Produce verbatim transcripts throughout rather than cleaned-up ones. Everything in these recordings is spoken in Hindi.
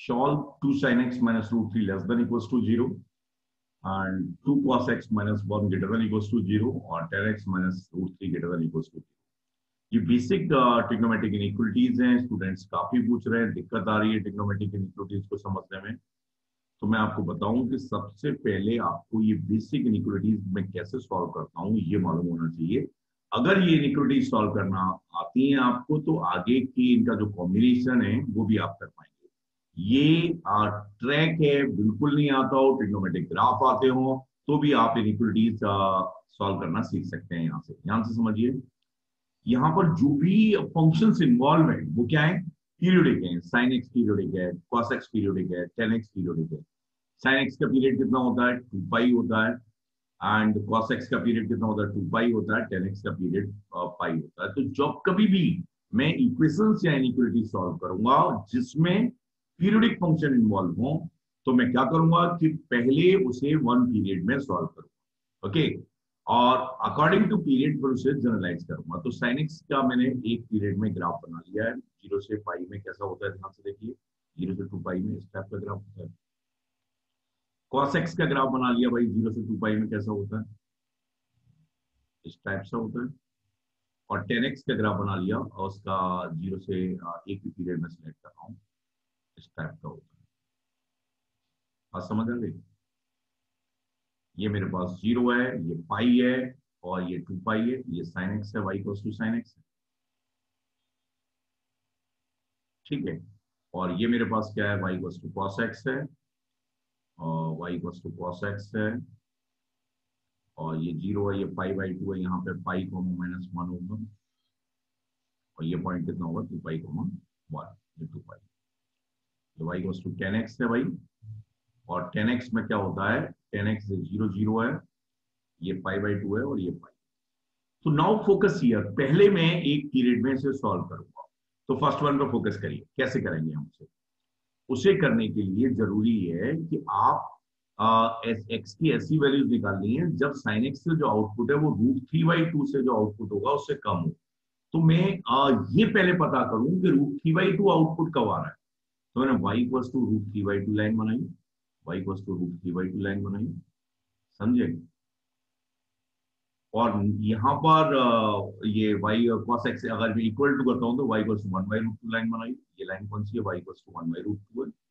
solve two sin x minus root three less than equals to zero and two cos x minus one greater than equals to zero और tan x minus root three greater than equals to zero. ये बेसिक ट्रिग्नोमेट्रिक इनइक्वालिटीज हैं. स्टूडेंट्स काफी पूछ रहे हैं, दिक्कत आ रही है ट्रिग्नोमेट्रिक इनइक्वालिटीज को समझने में. तो मैं आपको बताऊं कि सबसे पहले आपको ये बेसिक इनइक्वालिटीज मैं कैसे सॉल्व करता हूं ये मालूम होना चाहिए. अगर ये इनइक्वालिटीज सॉल्व करना आती हैं आपको तो आगे की इनका जो कॉम्बिनेशन है वो भी आप कर पाएंगे. ये ट्रैक है, बिल्कुल नहीं आता हो, ट्रिग्नोमेट्रिक ग्राफ आते हो तो भी आप इनइक्वालिटीज सॉल्व करना सीख सकते हैं. यहाँ से ध्यान से समझिए. यहाँ पर जो भी फंक्शंस इन्वॉल्व है वो क्या है, पीरियोडिक है. साइन एक्स पीरियोडिक है, कॉस एक्स पीरियोडिक है, टेन एक्स पीरियोडिक है. साइन एक्स का पीरियड कितना होता है, टू पाई होता है. एंड कॉस एक्स का पीरियड कितना होता है, टू पाई होता है. टेन एक्स का पीरियड पाई होता है. तो जब कभी भी मैं इक्वेशंस या इनइक्वालिटी सॉल्व करूंगा जिसमें पीरियोडिक फंक्शन इन्वॉल्व हो तो मैं क्या करूंगा कि पहले उसे वन पीरियड में सॉल्व करूंगा. Okay okay? और अकॉर्डिंग टू पीरियड पर उसे जनरलाइज करूंगा. तो साइन एक्स का मैंने एक पीरियड में ग्राफ बना लिया है. जीरो से पाई में कैसा होता है ध्यान से देखिए. जीरो से टू पाई में इस टाइप का ग्राफ होता है. कॉस एक्स का ग्राफ बना लिया भाई, जीरो से टू पाई में कैसा होता है, इस टाइप से होता है. और टेन एक्स का ग्राफ बना लिया और उसका जीरो से एक ही पीरियड में सिलेक्ट कर रहा हूँ, इस टाइप का होता है. बात समझ आ गई. ये मेरे पास जीरो है, ये पाई है और ये टू पाई है. ये साइन एक्स है, y equals to sine x है. ठीक है. और ये मेरे पास क्या है, y equals to cos x है और y equals to cos x है. और ये जीरो है, ये पाई बाई टू है. यहाँ पे पाई कॉमा माइनस वन होगा और ये पॉइंट कितना होगा, टू पाई कॉमा वन. ये टू पाई. ये y equals to tan x है भाई. और टेन एक्स में क्या होता है, टेन एक्स जीरो जीरो है, ये पाई बाई टू है और ये पाई. तो नाउ फोकस हियर. पहले मैं एक पीरियड में इसे सॉल्व करूंगा. तो फर्स्ट वन पर फोकस करिए. कैसे करेंगे हम उसे. उसे करने के लिए जरूरी है कि आप एक्स की ऐसी वैल्यूज निकालनी है जब साइन एक्स से जो आउटपुट है वो रूट थ्री बाई टू से जो आउटपुट होगा उससे कम हो. तो मैं आ, ये पहले पता करूं कि root three by two output कब आ रहा है. तो मैंने y equals to root three by two line बनाई. Y equals to root three by two line बनाई. समझे. और यहाँ पर ये वाई और कॉस एक्स अगर मैं इक्वल टू करता हूं तो y equals to one by root two line बनाई. ये लाइन कौन सी है, y equals to one by root two है.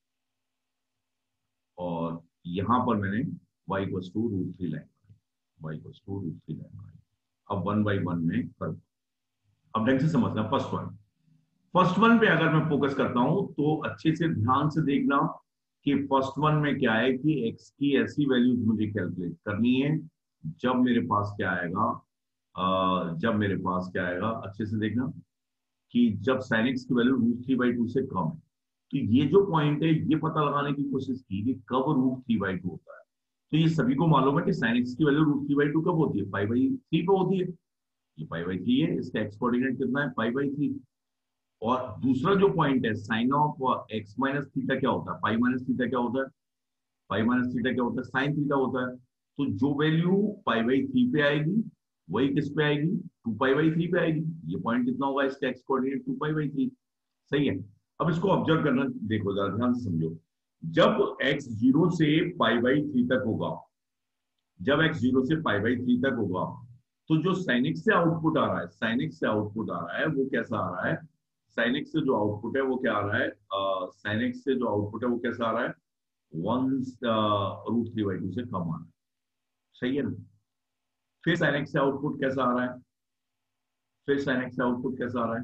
और यहाँ पर मैंने y equals to root three line बनाई. Y equals to root three line बनाई. अब वन बाई वन में कर. अब ढंग से समझना. फर्स्ट वन फर्स्ट वन पे अगर मैं फोकस करता हूं तो अच्छे से ध्यान से देखना कि फर्स्ट वन में क्या है कि एक्स की ऐसी वैल्यूज मुझे कैलकुलेट करनी है जब मेरे पास क्या आएगा, आ, जब मेरे पास क्या आएगा, अच्छे से देखना कि जब साइन एक्स की value root three by two से कम है. तो ये जो पॉइंट है ये पता लगाने की कोशिश की कि कब रूट थ्री बाई टू होता है. तो ये सभी को मालूम है कि साइन एक्स की value root three by two कब होती है, पाई बाई थ्री पे होती है. ये पाई बाई थ्री है, इसका एक्स कोऑर्डिनेट कितना है, पाई बाई थ्री. और दूसरा जो पॉइंट है sine of x minus theta क्या होता है, पाई माइनस थीटा क्या होता है, पाई माइनस थीटा क्या होता है, साइन थीटा होता है. तो जो वैल्यू पाई बाई थ्री पे आएगी वही किस पे आएगी, टू पाई बाई थ्री पे आएगी. ये पॉइंट कितना होगा, इसका x coordinate two pi by three. सही है. अब इसको ऑब्जर्व करना, देखो जरा ध्यान से समझो. जब एक्स जीरो से पाई बाई थ्री तक होगा, जब एक्स जीरो से पाई बाई थ्री तक होगा तो जो साइन एक्स से आउटपुट आ रहा है, साइन एक्स से आउटपुट आ रहा है वो कैसा आ रहा है, साइन एक्स से जो आउटपुट है वो क्या आ रहा है, साइन एक्स से जो आउटपुट है वो कैसा आ रहा है, one root three by two से कम आ रहा है. सही है ना. फिर साइन एक्स से आउटपुट कैसा आ रहा है, फिर साइन एक्स से आउटपुट कैसा आ रहा है,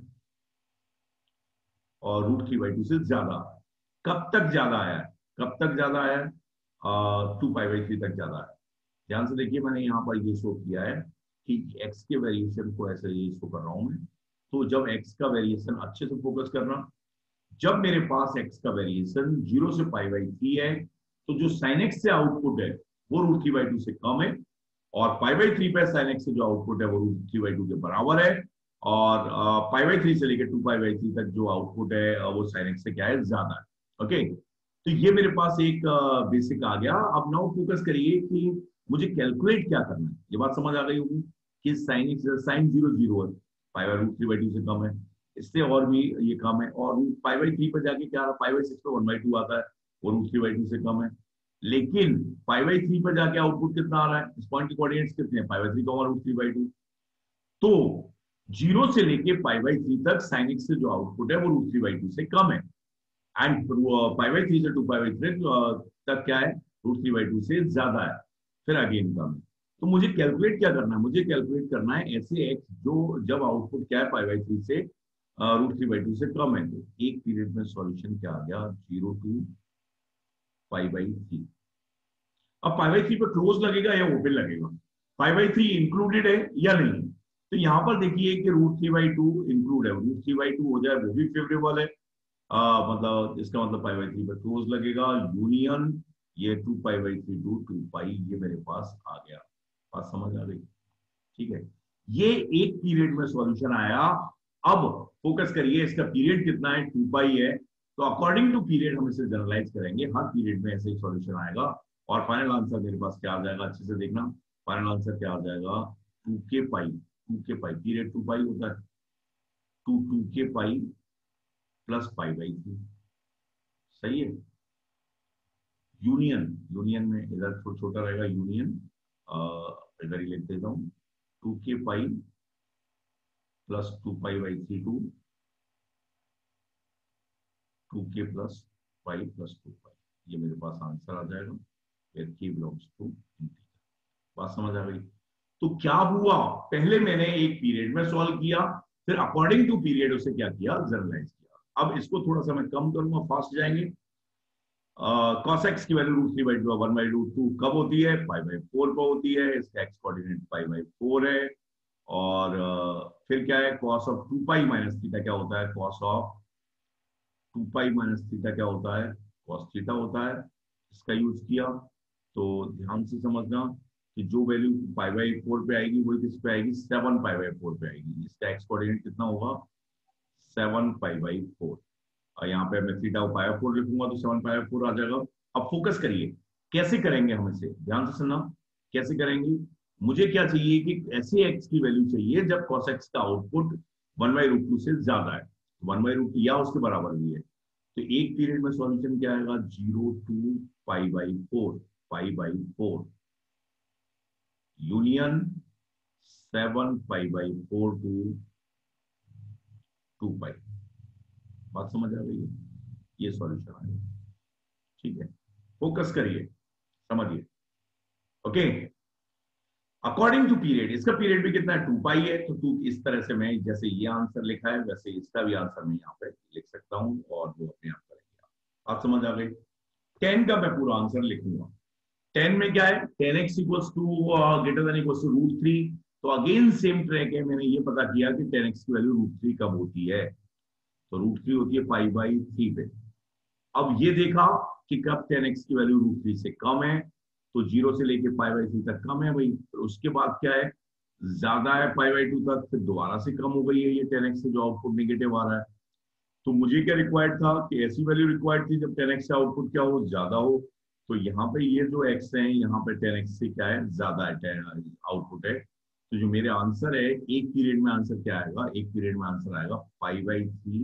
और रूट थ्री बाई टू से ज्यादा आ रहा है. कब तक ज्यादा आया है, कब तक ज्यादा आया है, टू पाई बाई थ्री तक ज्यादा आया. ध्यान से देखिए, मैंने यहाँ पर ये शो किया है कि x के वेरिएशन को ऐसे ये शो कर रहा हूं मैं. तो जब x का वेरिएशन, अच्छे से फोकस करना, जब मेरे पास x का वेरिएशन जीरो से पाई बाई थ्री है तो जो साइन एक्स से आउटपुट है वो रूट थ्री बाई टू से कम है, और पाई बाई थ्री पे साइन एक्स से जो आउटपुट है वो रूट थ्री बाई टू के बराबर है, और पाई बाई थ्री से लेकर टू पाई बाई थ्री तक जो आउटपुट है वो साइन एक्स से क्या है, ज्यादा है. ओके. तो ये मेरे पास एक बेसिक आ गया. अब नाउ फोकस करिए कि मुझे कैलकुलेट क्या करना है. ये बात समझ आ गई होगी कि sine x sine zero zero है, pi by root three by two से कम है. इससे और भी ये कम है। और रूट फाइव बाई थ्री पर जाके क्या आ रहा है, फाइव बाई सिक्स पे वन बाई टू आता है, वो रूट थ्री बाई टू से कम है। लेकिन फाइव बाई थ्री पर जाके आउटपुट कितना आ रहा है, इस पॉइंट के कोऑर्डिनेट्स कितने हैं, फाइव बाई थ्री का रूट थ्री बाई टू। तो जीरो से लेके फाइव बाई थ्री तक साइन एक्स से जो आउटपुट है वो रूट थ्री बाई टू से कम है। एंड फाइव बाई थ्री से टू फाइव बाई थ्री तक क्या है, रूट थ्री बाई टू से ज्यादा है, फिर अगेन कम है। तो मुझे कैलकुलेट क्या करना है, मुझे कैलकुलेट करना है ऐसे एक्स जो जब आउटपुट क्या है फाइव बाई थ्री से रूट थ्री बाई टू से कम है। तो एक पीरियड में सॉल्यूशन क्या आ गया, zero to five by three. अब फाइव बाई थ्री पर क्लोज लगेगा या ओपन लगेगा, फाइव बाई थ्री इंक्लूडेड है या नहीं। तो यहां पर देखिए कि root three by two include है, रूट थ्री बाई टू हो जाए वो भी फेवरेबल है। आ, मतलब इसका मतलब फाइव बाई थ्री पर क्लोज लगेगा, यूनियन ये two pi by three to two pi ये मेरे पास आ गया। बात समझ आ गई, ठीक है। ये एक पीरियड में सॉल्यूशन आया। अब फोकस करिए, इसका पीरियड कितना है, टू पाई है। तो अकॉर्डिंग टू पीरियड हम इसे जनरलाइज करेंगे, हर पीरियड में ऐसे ही सॉल्यूशन आएगा। और फाइनल आंसर मेरे पास क्या आ जाएगा, अच्छे से देखना, फाइनल आंसर क्या आ जाएगा, टू के पाई, टू के पाई पीरियड टू पाई होता है, टू टू के pi plus pi by three. सही है। यूनियन, यूनियन में इधर थोड़ा छोटा रहेगा, यूनियन इधर ही लिख देता हूं, टू के pi plus two pi by three to two k plus pi plus two pi, ये मेरे पास आंसर आ जाएगा, वेयर के बिलोंग्स टू इंटीजर। बात समझ आ गई। तो क्या हुआ, पहले मैंने एक पीरियड में सॉल्व किया, फिर अकॉर्डिंग टू पीरियड उसे क्या किया, जनरलाइज किया। अब इसको थोड़ा सा मैं कम करूंगा, फास्ट जाएंगे। कॉस एक्स की value root three by two one by root two कब होती है, फाइव बाई फोर पर होती है, इसका x coordinate five by four है। और uh, फिर क्या है, cos of two pi minus theta क्या होता है, cos of two pi minus theta क्या होता है, कॉस थीटा होता है। इसका यूज किया। तो ध्यान से समझना कि जो वैल्यू फाइव बाई फोर पे आएगी वही किस पे आएगी, सेवन पाई बाई फोर पे आएगी। इसका एक्स कोऑर्डिनेट कितना होगा, सेवन पाई बाई फोर। और यहाँ पे मैं थीटा पाई बाई फोर लिखूंगा तो सेवन पाई बाई फोर आ जाएगा। अब फोकस करिए, कैसे करेंगे हम इसे, ध्यान से सुनना, कैसे करेंगे। मुझे क्या चाहिए कि ऐसे एक्स की वैल्यू चाहिए जब cos x का output one by root two से ज्यादा है, वन बाई रूट या उसके बराबर भी है। तो एक पीरियड में सॉल्यूशन क्या आएगा, zero to pi by four, pi by four union seven pi by four to two pi. बात समझ आ गई है, ये सॉल्यूशन आएगा, ठीक है। फोकस करिए, समझिए, ओके। अकॉर्डिंग टू पीरियड, इसका पीरियड भी कितना है, टू पाई है। तो टू इस तरह से मैं जैसे ये आंसर लिखा है वैसे इसका भी आंसर मैं यहाँ पे लिख सकता हूँ और वो अपने आप करेंगे। आप समझ आ गई। टेन का मैं पूरा आंसर लिखूंगा। टेन में क्या है, tan x equals to greater than equals to root three. तो अगेन सेम ट्रैक है, मैंने ये पता किया कि टेन एक्स की वैल्यू रूट थ्री कब होती है, तो रूट थ्री होती है पाई बाई थ्री पे। अब ये देखा कि कब टेन एक्स की वैल्यू रूट थ्री से कम है, तो जीरो से लेके पाई बाई थ्री तक कम है भाई। तो उसके बाद क्या है, ज्यादा है पाई बाई टू तक, फिर दोबारा से कम हो गई है ये टेन एक्स से जो आउटपुट नेगेटिव आ रहा है। तो मुझे क्या रिक्वायर्ड था कि ऐसी वैल्यू रिक्वायर्ड थी जब टेन एक्स का आउटपुट क्या हो, ज्यादा हो। तो यहाँ पे ये जो एक्स है, यहाँ पे टेन एक्स से क्या है, ज्यादा है आउटपुट है। तो जो मेरे आंसर है, एक पीरियड में आंसर क्या आएगा, एक पीरियड में आंसर आएगा पाई बाई थ्री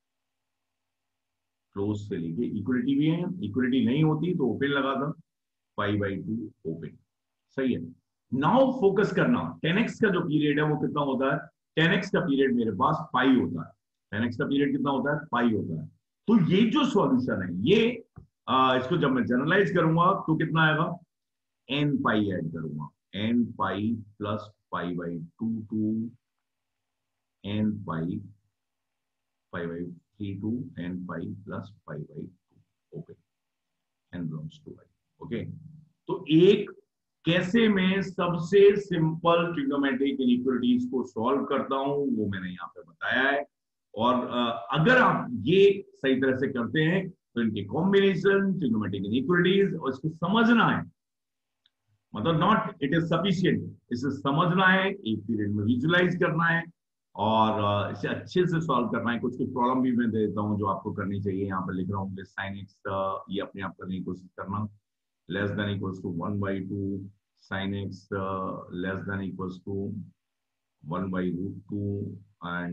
क्लोज से लेके इक्वलिटी भी है, इक्वलिटी नहीं होती तो ओपन लगा था, पाई बाई टू ओपन। सही है। नाउ फोकस करना, टेन एक्स का जो पीरियड है वो कितना होता है, टेन एक्स का पीरियड मेरे पास पाई होता है, टेन एक्स का पीरियड कितना होता है, पाई होता है। तो ये जो सॉल्यूशन है ये आ, इसको जब मैं जनरलाइज करूंगा तो कितना आएगा, एन पाई ऐड करूंगा, n pi plus pi by two to n pi pi by three to n pi plus pi by two okay, n belongs to I. Okay. तो एक कैसे मैं सबसे सिंपल ट्रिग्नोमेट्रिक इनइक्वालिटीज को सॉल्व करता हूं वो मैंने यहाँ पे बताया है। और अगर आप ये सही तरह से करते हैं तो इनके कॉम्बिनेशन ट्रिग्नोमेट्रिक इनइक्वालिटीज और इसको समझना है, मतलब नॉट इट इज सफिशिएंट, इसे समझना है, एक पीरियड में विजुलाइज करना है और इसे अच्छे से सॉल्व करना है। कुछ कुछ प्रॉब्लम भी मैं दे देता हूँ जो आपको करनी चाहिए, यहाँ पर लिख रहा हूँ साइन एक्स, ये अपने आप करने की कोशिश करना, less than equals to one by two sine x less than equals to one by root two and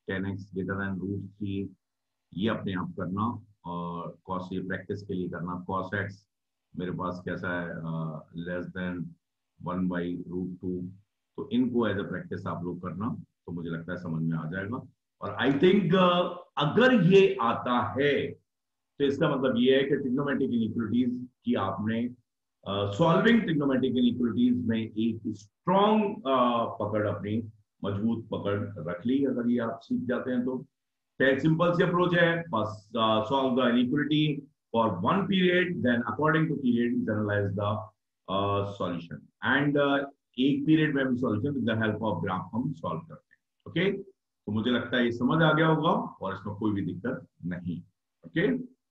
tan x greater than root three, ये अपने आप करना, और कॉस ये प्रैक्टिस के लिए करना, कॉस एक्स मेरे पास कैसा है less than one by root two, तो इनको एज अ प्रैक्टिस आप लोग करना, तो मुझे लगता है समझ में आ जाएगा। और आई थिंक uh, अगर ये आता है तो इसका मतलब ये है कि ट्रिग्नोमेट्रिक इनइक्वालिटीज की आपने सॉल्विंग ट्रिग्नोमेट्रिक इनइक्वालिटीज में एक स्ट्रॉन्ग पकड़, अपनी मजबूत पकड़ रख ली। अगर ये आप सीख जाते हैं तो एक सिंपल सी अप्रोच है, बस solve the inequality for one period, then according to period analyse the solution, and एक पीरियड में भी solution with the help of graph हम सॉल्व करते हैं। ओके, तो मुझे लगता है ये समझ आ गया होगा और इसमें कोई भी दिक्कत नहीं। ओके।